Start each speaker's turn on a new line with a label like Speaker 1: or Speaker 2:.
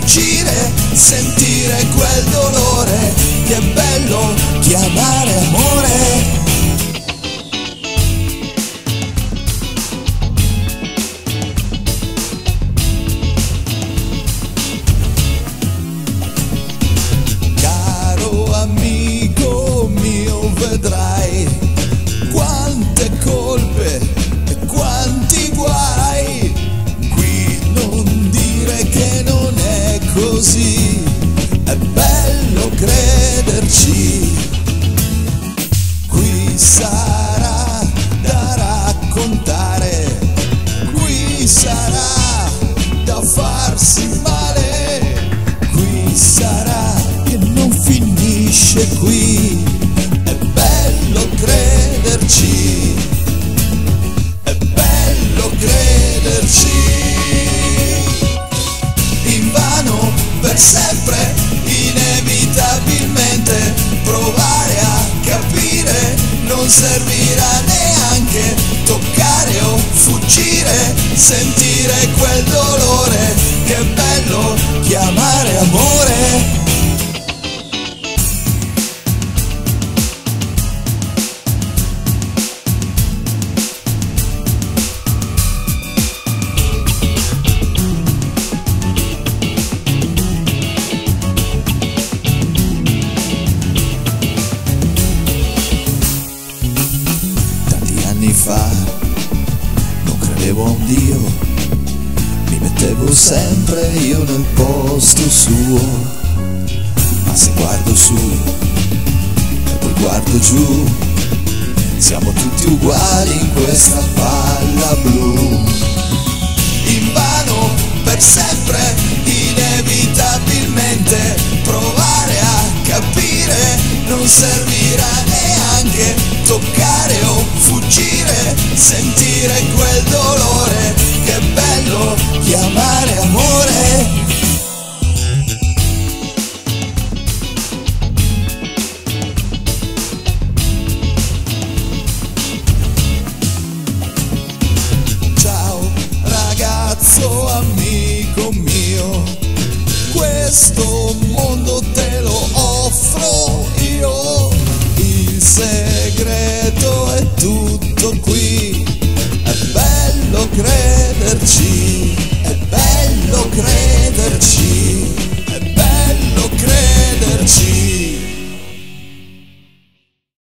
Speaker 1: fuggire, sentire quel dolore che è bello chiamare amore. Amico mio, vedrai quante colpe e quanti guai. Qui non dire che non è così, è bello crederci. Qui sarà da raccontare, qui sarà da farsi male, qui sarà che non finisce qui. È bello crederci, è bello crederci. Invano per sempre, inevitabilmente, provare a capire non servirà neanche, toccare o fuggire, sentire quel dolore che è bello chiamare amore. Fa, non credevo a un Dio, mi mettevo sempre io nel posto suo, ma se guardo su e poi guardo giù, siamo tutti uguali in questa palla blu. Invano per sempre, inevitabilmente, provare a capire non servirà neanche, toccare o fuggire, sentire quel dolore che è bello chiamare amore. Ciao ragazzo amico mio, questo mondo te lo offro io, il segreto è tutto qui, è bello crederci.